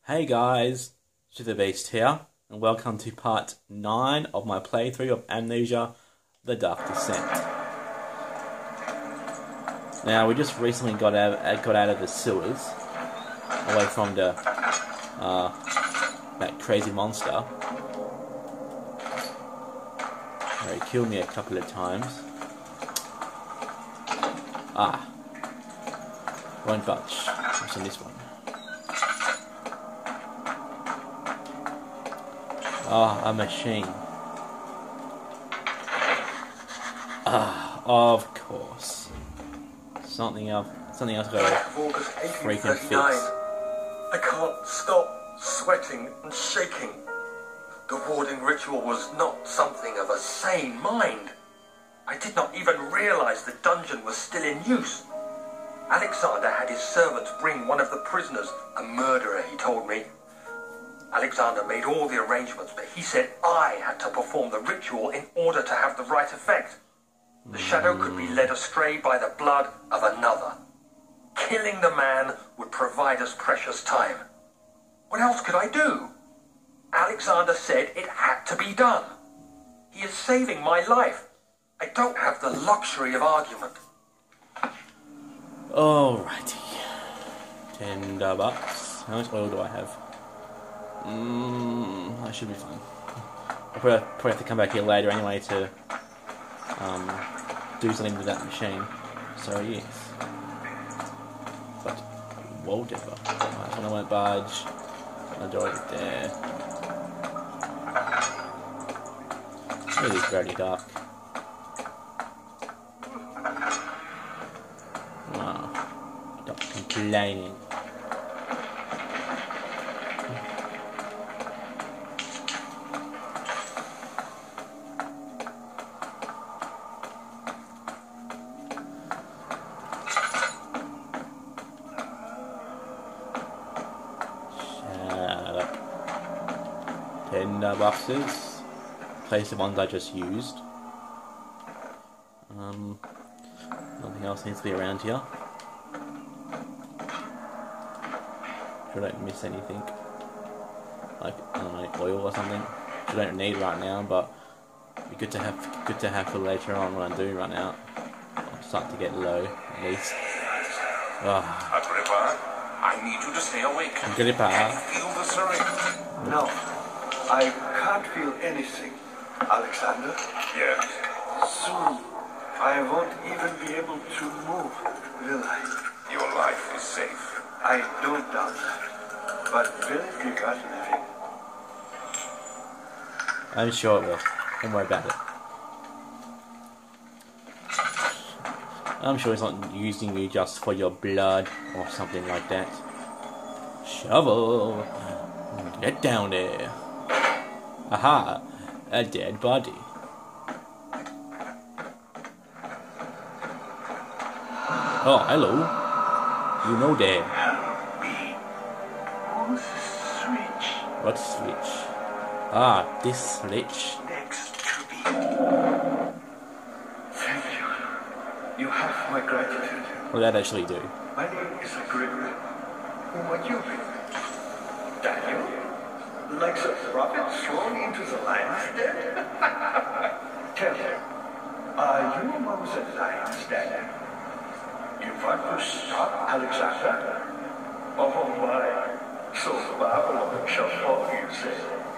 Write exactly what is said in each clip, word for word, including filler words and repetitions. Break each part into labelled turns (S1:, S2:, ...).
S1: Hey guys, the Beast here, and welcome to part nine of my playthrough of Amnesia, The Dark Descent. Now, we just recently got out, got out of the sewers, away from the, uh, that crazy monster. He killed me a couple of times. Ah. Won't budge. What's in this one? Ah, a machine. Ah, of course. Something else. Something else got to freaking fix.
S2: I can't stop sweating and shaking. The warding ritual was not something of a sane mind. I did not even realize the dungeon was still in use. Alexander had his servants bring one of the prisoners, a murderer, he told me. Alexander made all the arrangements, but he said I had to perform the ritual in order to have the right effect. The shadow could be led astray by the blood of another. Killing the man would provide us precious time. What else could I do? Alexander said it had to be done. He is saving my life. I don't have the luxury of argument.
S1: Alrighty. Ten bucks. How much oil do I have? Mmm, I should be fine. I'll probably, probably have to come back here later anyway to um, do something with that machine. So yes. But whatever. Right, so I won't budge. I'll do it there. It is very dark. Oh, stop complaining. Ten uh, boxes. Place the ones I just used. Um, nothing else needs to be around here. Sure, I don't miss anything. Like I don't know, oil or something. Which I don't need right now, but it'd be good to have. Good to have for later on when I do run out. I'm starting to get low, at least. Oh.
S3: Agrippa, I need you to stay awake.
S1: Agrippa.
S3: Can you feel the syringe?
S4: No, I can't feel anything, Alexander.
S3: Yes.
S4: Soon, I won't even be able to move, will I?
S3: Your life is safe.
S4: I don't doubt that. But will it be worth living?
S1: I'm sure it will. Don't worry about it. I'm sure he's not using you just for your blood or something like that. Shovel! Get down there. Aha! A dead body. Oh, hello. You know that.
S4: Help me. Who's the switch?
S1: What switch? Ah, this switch.
S4: Next to me. Thank you. You have my gratitude.
S1: What did that actually do?
S4: My name is Agrippa. Who are you? Daniel? Like the prophet thrown into the lion's den? Tell me, are you among the lions, Daniel? You want to stop Alexander? Oh my, so Babylon shall fall, you say.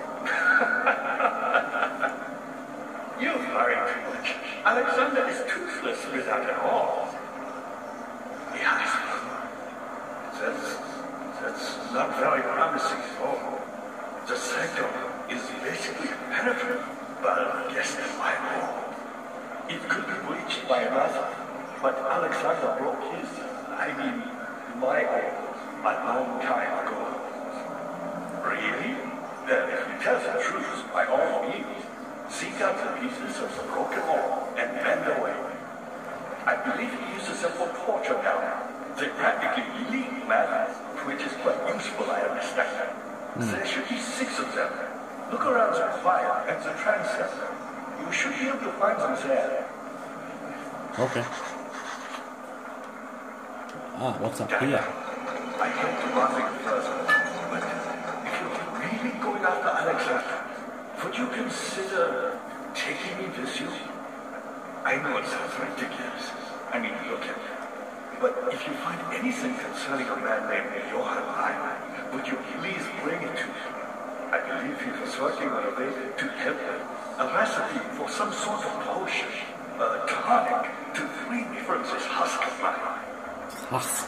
S4: You worry too much. Alexander is toothless without an all. Yes. That's, that's not very promising. Oh, the sector is basically penetrable, but guess by law. It could be breached by another, but Alexander broke his, I mean, my oath, a long time ago. Really? Then if you tell the truth, by all means, seek out the pieces of the broken wall and bend away. I believe he uses them for torture now. They practically leak madness, which is quite useful, I understand. Mm. There should be six of them. Look around the fire and the transept. You should be able to find them there.
S1: Okay. Ah, what's up here?
S4: I can't do nothing further, but anyone sounds ridiculous. I mean, look at it. But if you find anything concerning a man named Johann Reimann, would you please bring it to me? I believe he was working on a way to help them. A recipe for some sort of potion. A tonic to free me from this husk of mine.
S1: Husk.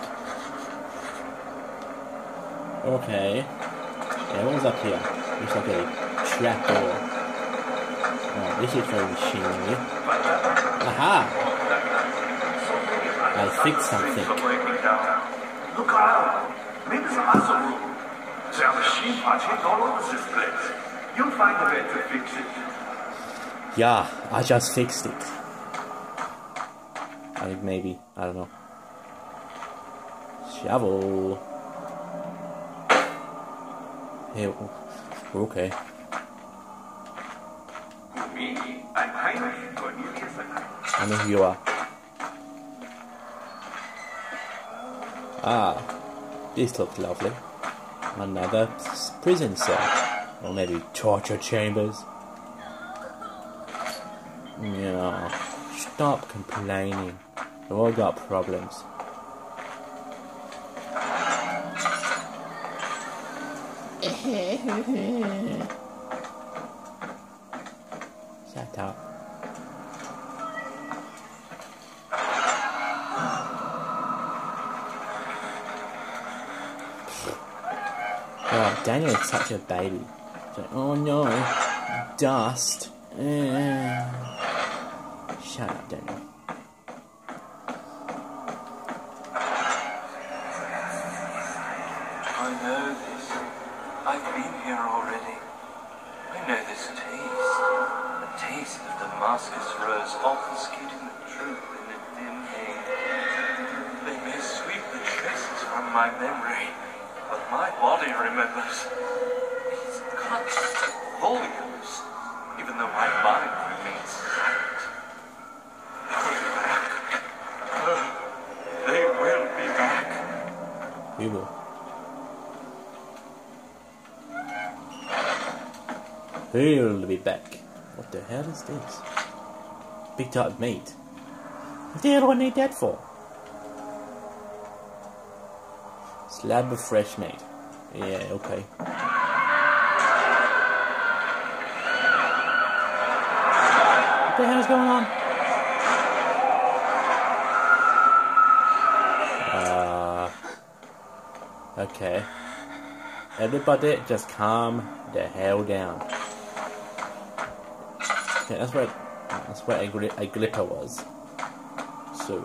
S1: Okay. Yeah, what was up here? Looks like a trapdoor. Oh, this is very machinery. Aha! I fixed something.
S4: Look around. Maybe some other room. There are machine parts hidden all over this place. You'll find a way to fix it.
S1: Yeah, I just fixed it. I think maybe. I don't know. Shovel. Hey, we're okay.
S4: Me, I'm Heinrich Cornelius.
S1: I know who you are. Ah, this looks lovely. Another prison cell. Or maybe torture chambers. Yeah, stop complaining. We've all got problems. Shut up. Oh, Daniel is such a baby. It's like, oh no, dust. Uh, shut up, Daniel.
S2: I know this. I've been here already. I know this taste. The taste of Damascus rose, obfuscating the truth in a dim haze. They may sweep the traces from my memory, but my body remembers. These cuts volumes, even though my mind remains silent. They'll be back. Oh, they will be back.
S1: We will. He'll be back. What the hell is this? Picked up meat. What the hell do I need that for? Slab of fresh meat. Yeah, okay. What the hell's going on? Uh, okay. Everybody just calm the hell down. Okay, that's where that's where Agri Agrippa was. So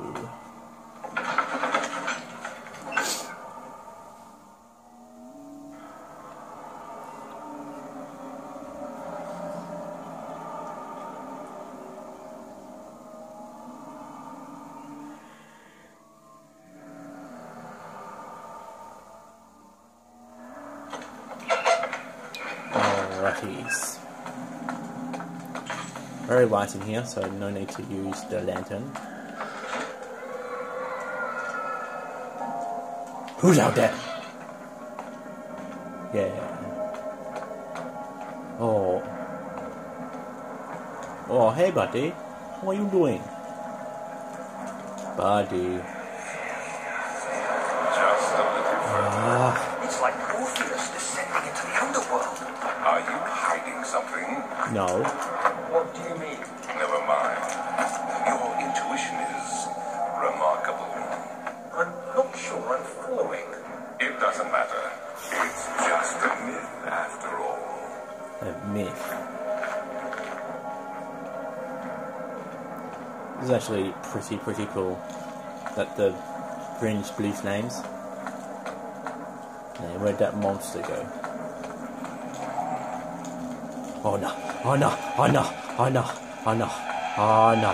S1: alrighties. Very light in here, so no need to use the lantern. Who's out there? Yeah. Oh. Oh, hey, buddy. What are you doing? Buddy.
S3: Just a little further.
S1: Ah,
S2: It's like Orpheus descending into the underworld.
S3: Are you hiding something?
S1: no.
S2: What do you mean?
S3: Never mind. Your intuition is remarkable.
S2: I'm not sure I'm following.
S3: It doesn't matter. It's just a myth after all.
S1: A myth. This is actually pretty, pretty cool. That the fringe blue flames. Now, where'd that monster go? Oh no! Oh no! Oh no! Oh no! Oh no! Oh no!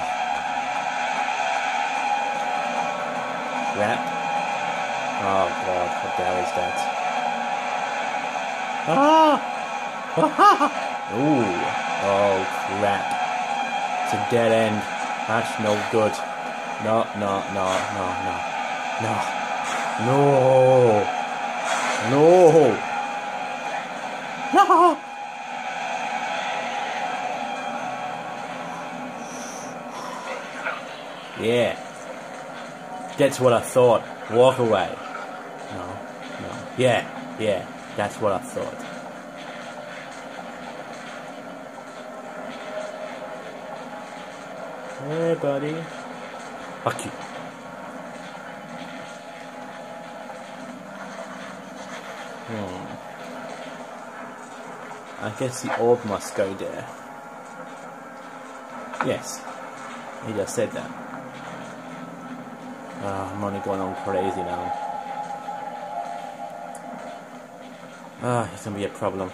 S1: Crap! Oh god! What the hell is that? Ah! Ooh! Oh crap! It's a dead end. That's no good. No! No! No! No! No! No! No! No! Yeah. That's what I thought. Walk away. No. No. Yeah. Yeah. That's what I thought. Hey, buddy. Fuck you. Hmm. I guess the orb must go there. Yes. He just said that. Ah, I'm only going on crazy now. Ah, it's gonna be a problem.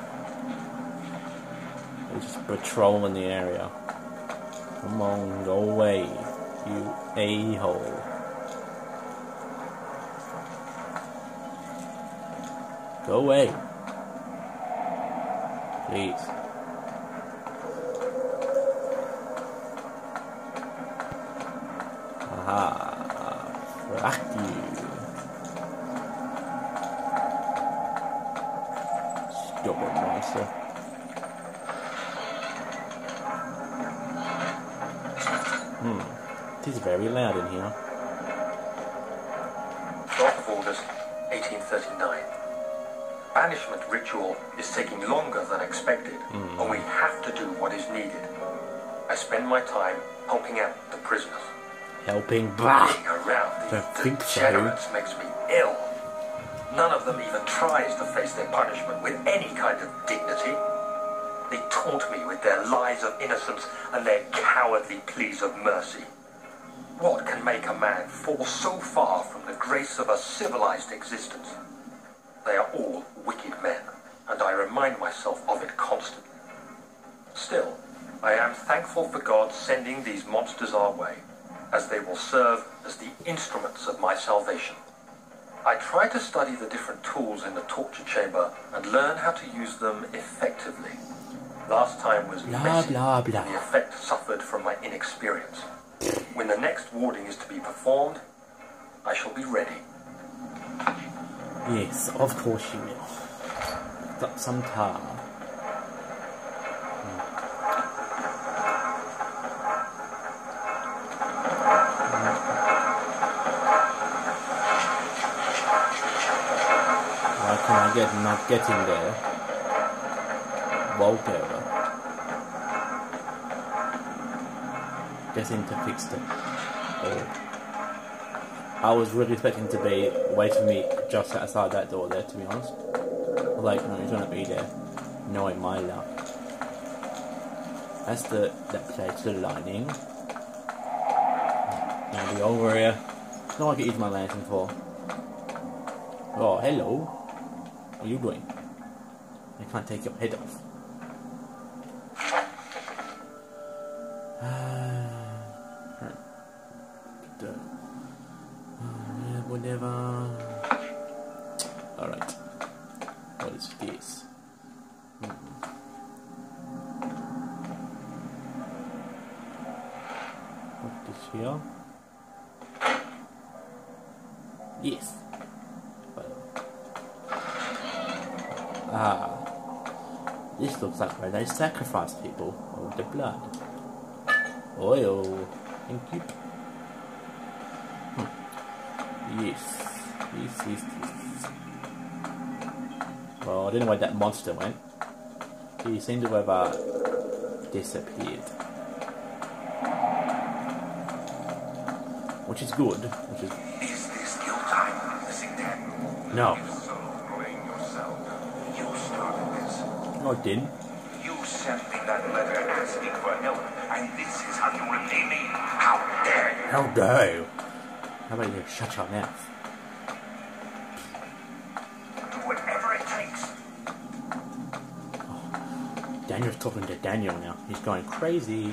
S1: We're just patrolling the area. Come on, go away, you a-hole. Go away. Please. Aha. Fuck you. Stupid monster. Hmm. It is very loud in here.
S2: twelfth of August, eighteen thirty-nine. Banishment ritual is taking longer than expected,
S1: mm.
S2: and we have to do what is needed. I spend my time helping out the prisoners.
S1: Helping? Bah!
S2: Being around
S1: Don't
S2: these
S1: think so.
S2: degenerates makes me ill. None of them even tries to face their punishment with any kind of dignity. They taunt me with their lies of innocence and their cowardly pleas of mercy. What can make a man fall so far from the grace of a civilized existence? They are all wicked men, and I remind myself of it constantly. Still, I am thankful for God sending these monsters our way, as they will serve as the instruments of my salvation. I try to study the different tools in the torture chamber and learn how to use them effectively. Last time was
S1: Blah,
S2: messy,
S1: blah, blah.
S2: and the effect suffered from my inexperience. When the next warding is to be performed, I shall be ready.
S1: Yes, of course you will. Got some tar. Why can I get not getting there? Whatever. Getting to fix it. Oh. I was really expecting to be waiting for me just outside that door there, to be honest. Like, no, he's gonna be there. Knowing my luck. That's the that place, the lining. Now the over here. It's not like I could use my lantern for. Oh, hello. What are you doing? I can't take your head off. Whatever. Alright. What is this? Hmm. What is here? Yes. Ah. This looks like where they sacrifice people with the blood. Oil. Thank you. Yes, yes, yes, yes. Well, I don't know where that monster went. He seemed to have uh, disappeared. Which is good. Which is.
S3: Is this your time witnessing them?
S1: No.
S3: If so, blame yourself. You started this.
S1: No, I didn't.
S3: You sent me that letter asking for help, and this is how you repay me? How dare you?
S1: How dare you? How about you shut your mouth?
S3: Do whatever it takes.
S1: Oh, Daniel's talking to Daniel now. He's going crazy.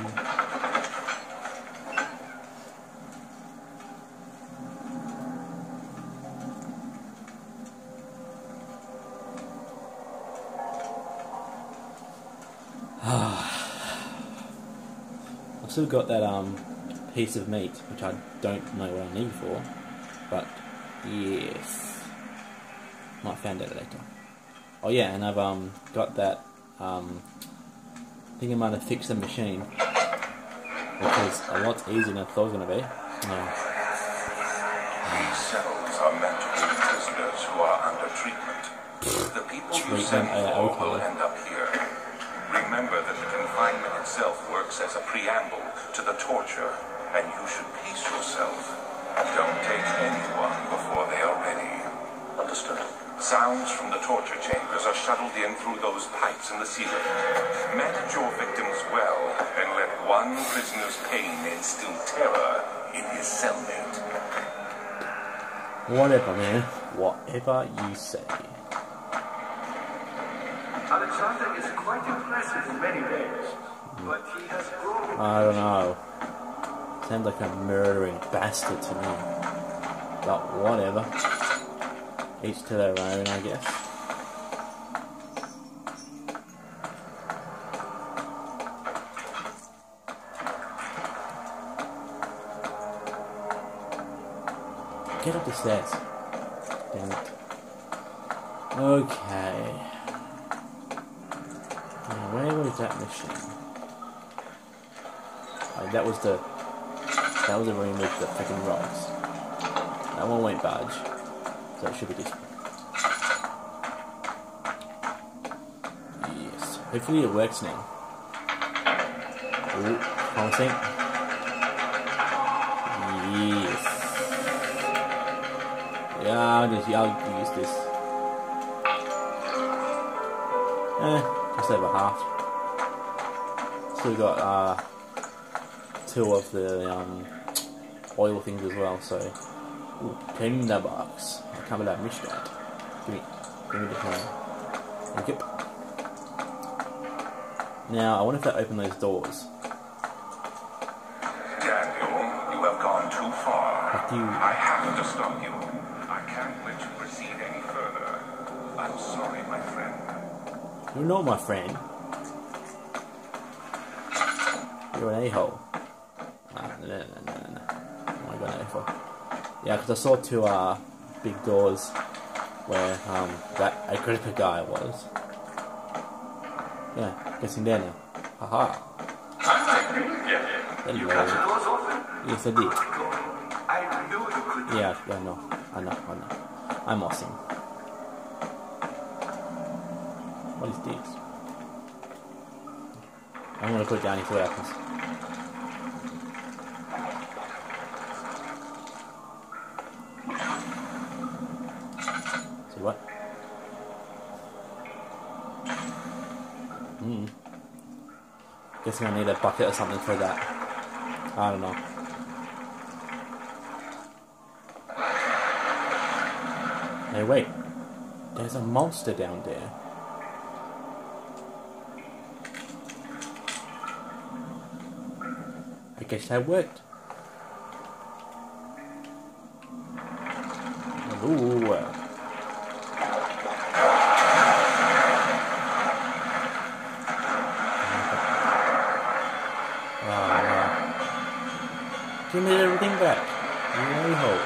S1: I've still got that um piece of meat, which I don't know what I need for, but yes, might find out later. Oh yeah, and I've um got that um I think I might have fixed the machine. which is a lot easier than I thought it was going to be. Yeah.
S3: These cells are meant to be prisoners who are under treatment. The people you send
S1: Treatment, uh,
S3: for
S1: okay.
S3: will end up here. Remember that the confinement itself works as a preamble to the torture, and you should pace yourself. Don't take anyone before they are ready.
S2: Understood.
S3: Sounds from the torture chambers are shuttled in through those pipes in the ceiling. Manage your victims well, and let one prisoner's pain instill terror in his cellmate.
S1: Whatever, man. Whatever you say.
S4: Alexander is quite impressive in many ways, but he has grown.
S1: I don't know. Sounds like a murdering bastard to me. But whatever. Each to their own, I guess. Get up the stairs. Damn it. Okay. Now, where was that mission? Like, that was the... That was the room with the freaking rocks. That one won't budge. So it should be this one. Yes. Hopefully it works now. Ooh, promising. Yes. Yeah, I'll just I'll use this. Eh, just over half. Still got uh two of the um oil things as well, so ooh, tender box. I can't believe I missed that. Give me give me the phone. Thank you. Now I wonder if they open those doors.
S3: Daniel, you have gone too far.
S1: What do you
S3: I have to stop you. I can't let you proceed any further. I'm sorry, my friend.
S1: You're not my friend. You're an a-hole. Ah, no, no, no, no, no. What am I going for? Yeah, because I saw two uh, big doors where um, that Agrippa guy was. Yeah, guessing there now. Haha. Hello. Yes, I did.
S4: I knew you could.
S1: Yeah, I know. I know, I know. I'm awesome. What is this? I'm gonna put it down and see what happens. See what? Hmm. Guessing I need a bucket or something for that. I don't know. Hey, wait. There's a monster down there. I guess that worked. Ooh. Uh, give me everything back. You a-hole.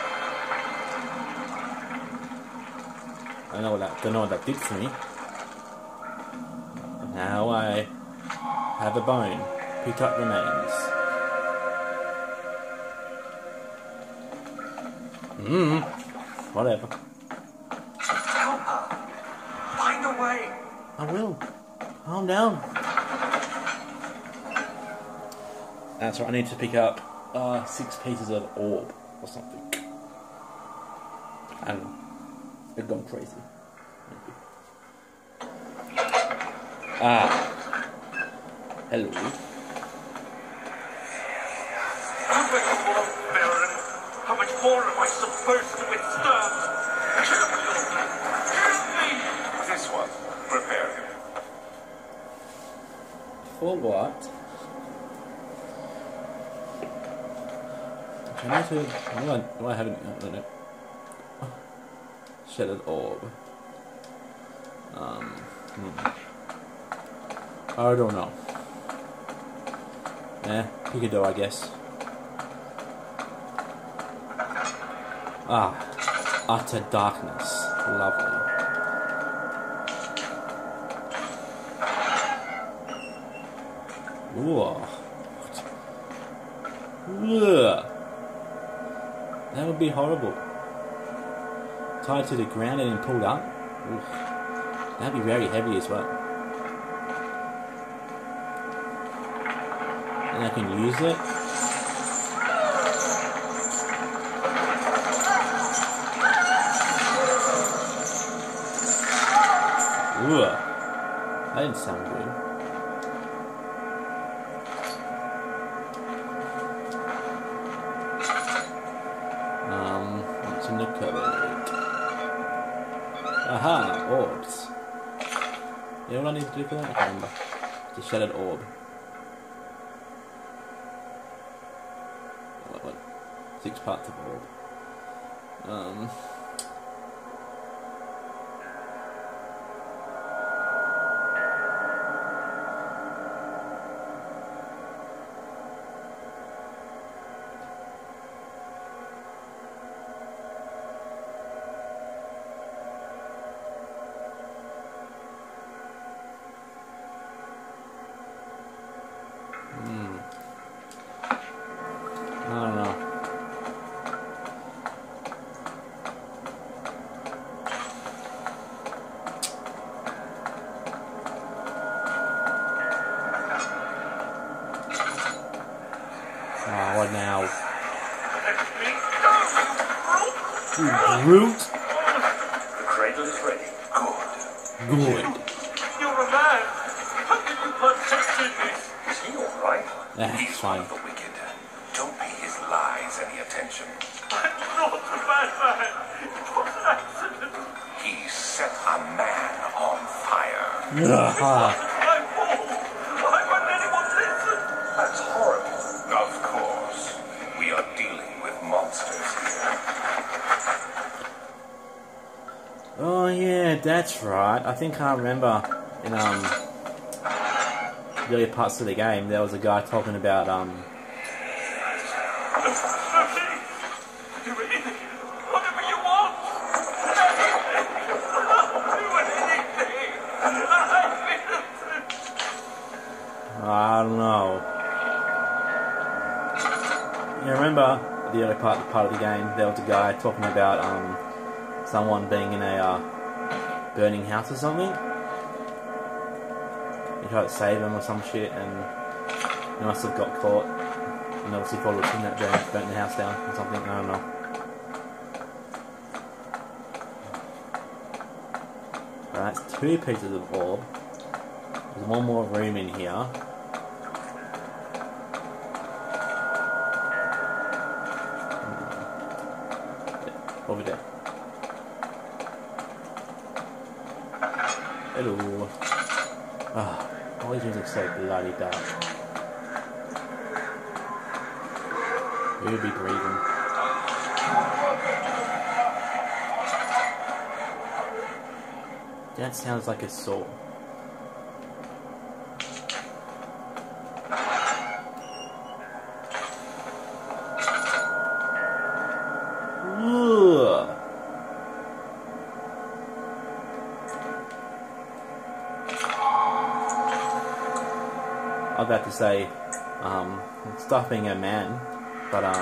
S1: I know what that, don't know what that did for me. Now I have a bone. Pick up remains. Hmm. Whatever.
S2: Help her. Find a way.
S1: I will. Calm down. That's right. I need to pick up uh, six pieces of orb or something. I don't know. It's gone crazy. Ah. Hello.
S2: How much more, Baron? How much more am I supposed to withstand? Kill me! Kill me!
S3: This one, prepare him.
S1: For what? Can I do? No, I, no, I haven't. I don't know. Shattered orb. Um. Hmm. I don't know. Eh, pick a door, I guess. Ah, utter darkness. Lovely. Ooh. would be horrible. Tied to the ground and then pulled up. Oof. That'd be very heavy as well. And I can use it. Ooh. That didn't sound good. Um, what's in the cupboard? Aha, orbs. You know what I need to do for that? I can't remember. It's a shattered orb. What, what? Six parts of orb. Um... I don't know. Ah, what now? You brute!
S4: The cradle is ready.
S3: Good.
S1: Good.
S4: You're a man. How can you partake in this? Is he all right?
S1: That's
S3: He's
S1: fine.
S3: one of the wicked. Don't pay his lies any attention.
S4: I'm not a bad man. It was an accident.
S3: He set a man on fire.
S1: Ah.
S4: My fault. Why won't anyone listen?
S2: That's horrible.
S3: Of course. We are dealing with monsters here.
S1: Oh yeah, that's right. I think I remember in um the early parts of the game there was a guy talking about um
S4: Do anything. Whatever you want. Do anything.
S1: I don't know. You remember the early part part of the game there was a guy talking about um someone being in a uh, burning house or something. He tried to save him or some shit and he must have got caught. And obviously followed him that burnt, burnt the house down or something, I don't know. Alright, that's two pieces of orb. There's one more room in here. Hmm. Over there. Hello. Ah, all these rooms are so bloody dark. We'll be breathing. That sounds like a saw. Ugh. I was about to say, um, stop being a man. But, um...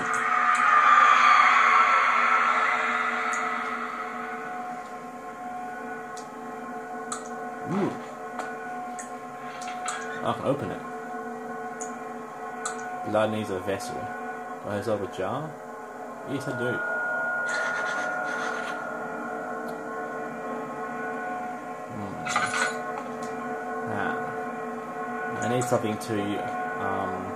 S1: Ooh. I can open it. Blood needs a vessel. Do I have a jar? Yes, I do. Hmm. Ah. I need something to, um...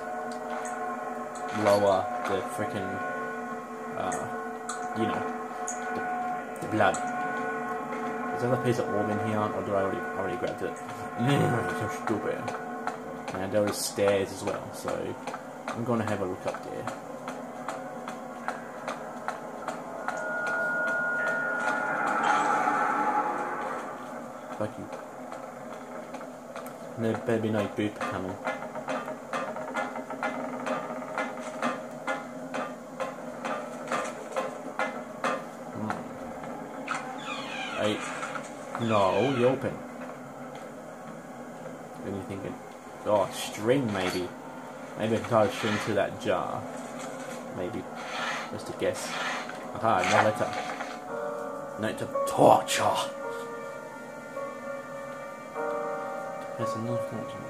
S1: lower the frickin' uh, you know, the, the blood. There's another piece of orb in here, or do I already, already grabbed it? So stupid. And there is stairs as well, so I'm gonna have a look up there. Fuck you. There better be no boop coming. Hey, no, you open. What are you thinking? Oh, string maybe. Maybe I can tie a string to that jar. Maybe. Just a guess. Aha, no letter. Note to torture. Person not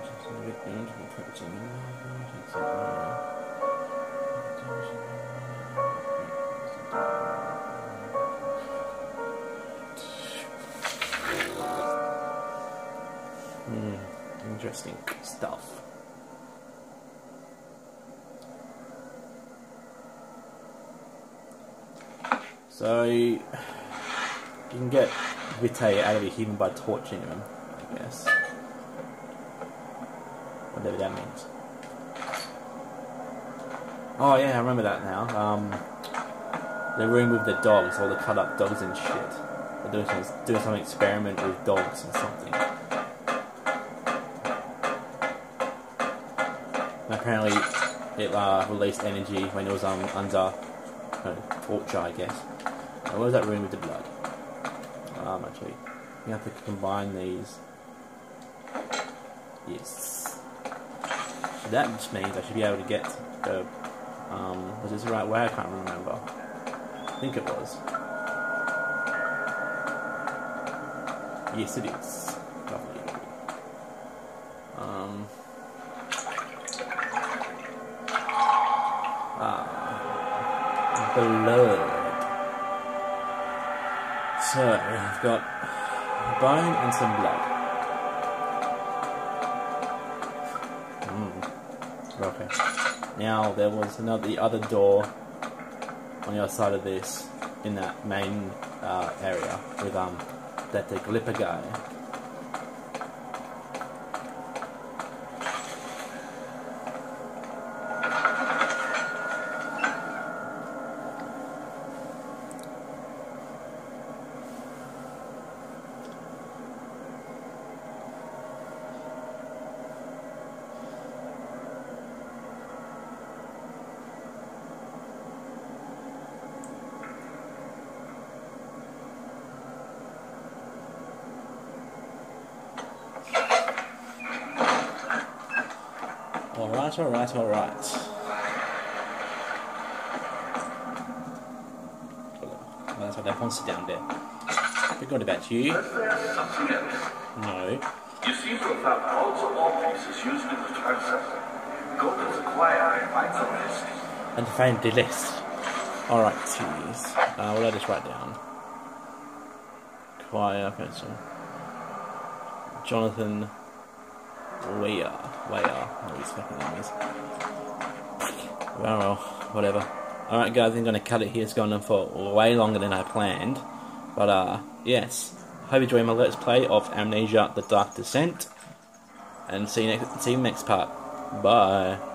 S1: Hmm, interesting stuff. So you can get Vitae out of here even by torturing him, I guess. Whatever that means. Oh yeah, I remember that now. Um, the room with the dogs, all the cut up dogs and shit. They're doing some, doing some experiment with dogs or something. And apparently it uh, released energy when it was um, under uh, torture, I guess. And what was that room with the blood? Um, actually, you have to combine these. Yes. So that just means I should be able to get the. Um, was this the right way? I can't remember. I think it was. Yes, it is. Lovely. Um. Ah. Blood. So, I've got a bone and some blood. Mm. Okay. Now, there was another, the other door on the other side of this, in that main uh, area, with um, that the Glipper guy. Alright, alright, alright. Well, that's why they want to sit down there. Forgot about you.
S4: Is there something else?
S1: No.
S4: You seem to have found all the all pieces used in the transit. Go to the choir and find the rest.
S1: And to find the list. Alright, jeez. Uh, what did I just write down? Choir, okay, so. Jonathan Weir. Weir. What his fucking name is. Well, well, whatever. Alright, guys, I'm going to cut it here. It's gone on for way longer than I planned. But, uh, yes. Hope you enjoyed my Let's Play of Amnesia: The Dark Descent. And see you next, see you next part. Bye.